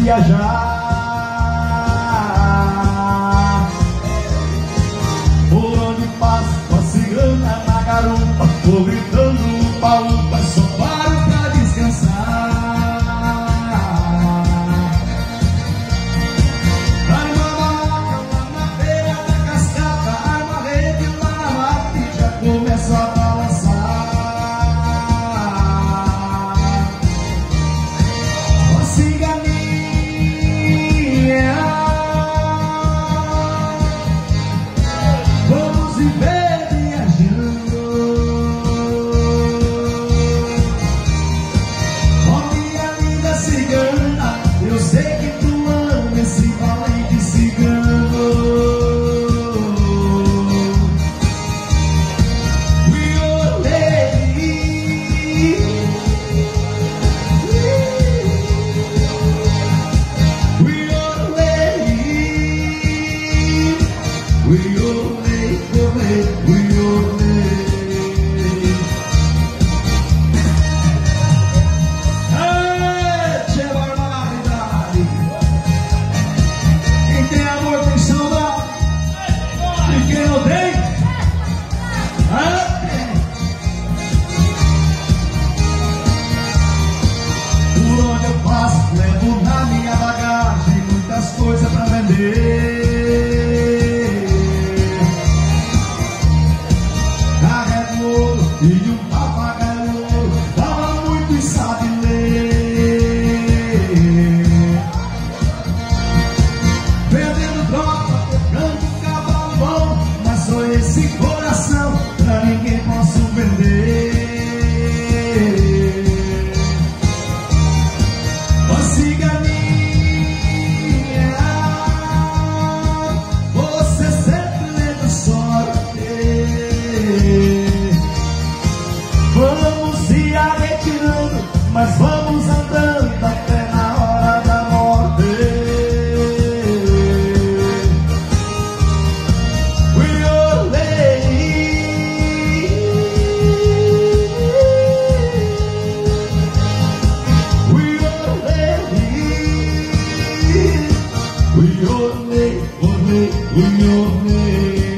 viajar. Por onde passo, com a cigana na garupa, vou gritando upa-upa, só paro pra descansar. Arma a barraca lá na beira da cascata, arma a rede lá na mata e já começo a balançar. Ó ciganinha, vamos viver viajando. Ó minha linda cigana, eu sei que tu ama esse valente cigano. We are lady, we are lady, we are Tchê, barbaridade. Quem tem amor tem saudade. E quem não tem? Por onde eu passo, levo na minha bagagem muitas coisas pra vender. Carrego ouro e um papagaio ouro, fala muito e sabe ler. Vendendo droga, tocando cavalo bom, mas só esse coração pra ninguém posso vender. Ó ciganinha, você sempre lembra sorte. Vamos se arretirando, mas vamos andando até na hora da morte. We are lady, we are lady, we are lady, we are lady.